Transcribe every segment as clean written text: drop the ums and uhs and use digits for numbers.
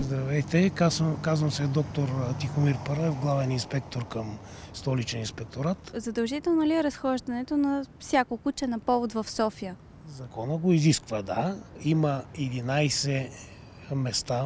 Здравейте, казвам се доктор Тихомир Парлев, главен инспектор към Столичен инспекторат. Задължително ли е разхождането на всяко куче на повод в София? Закона го изисква, да. Има 11 места,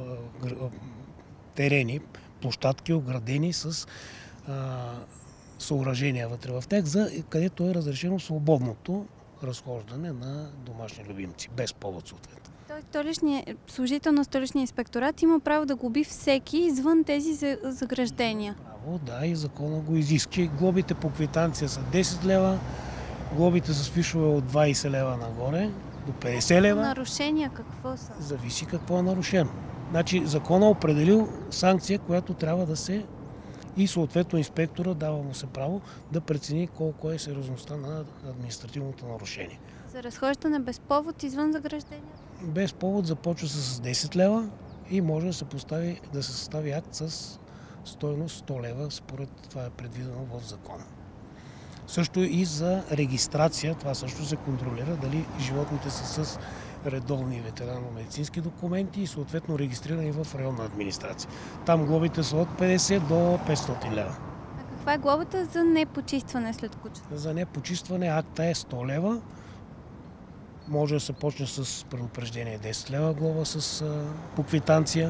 терени, площадки, оградени с съоръжения вътре в тях, където е разрешено свободното разхождане на домашни любимци, без повод съответно. Служител на Столичния инспекторат има право да глоби всеки извън тези заграждения. Право, да, и закона го изисква. Глобите по квитанция са 10 лева, глобите с фишове от 20 лева нагоре до 50 лева. Нарушения какво са? Зависи какво е нарушено. Значи закона определил санкция, която трябва да се и съответно инспектора дава му се право да прецени колко е сериозността на административното нарушение. За разхождане без повод извън заграждения? Без повод започва с 10 лева и може да се състави акт с стойност 100 лева, според това е предвидено в закона. Също и за регистрация, това също се контролира дали животните са с редовни ветеринарно-медицински документи и съответно регистрирани в районна администрация. Там глобите са от 50 до 500 лева. А каква е глобата за непочистване след кучето? За непочистване акта е 100 лева. Може да се почне с предупреждение 10 лева глоба по квитанция.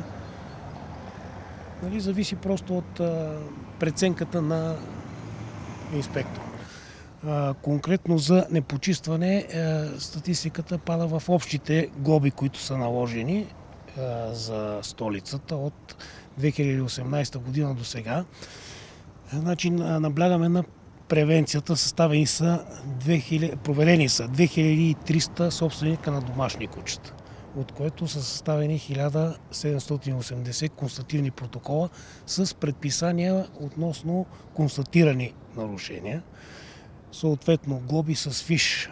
Зависи просто от преценката на инспектор. Конкретно за непочистване статистиката пада в общите глоби, които са наложени за столицата от 2018 година до сега. Наблягаме на превенцията, проверени са 2300 собственика на домашни кучета, от което са съставени 1780 констативни протокола с предписания относно констатирани нарушения. Съответно глоби с фиш,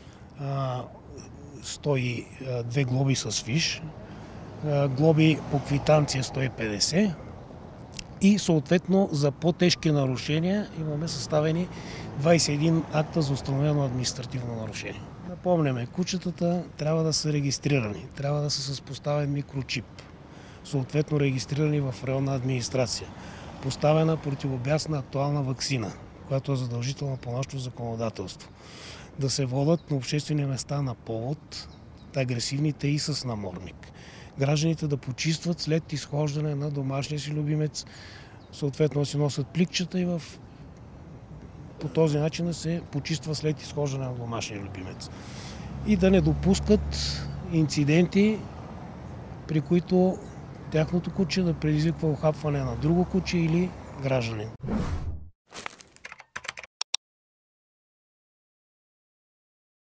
102 глоби с фиш, глоби по квитанция 150 и съответно за по-тежки нарушения имаме съставени 21 акта за установено административно нарушение. Напомняме, кучетата трябва да са регистрирани, трябва да са с поставен микрочип, съответно регистрирани в районна администрация, поставена противобясна актуална ваксина, която е задължителна по нашето законодателство, да се водят на обществени места на повод, агресивните и с намордник. Гражданите да почистват след изхождане на домашния си любимец, съответно да си носят пликчета и по този начин да се почиства след изхождане на домашния любимец. И да не допускат инциденти, при които тяхното куче да предизвиква ухапване на друго куче или гражданин.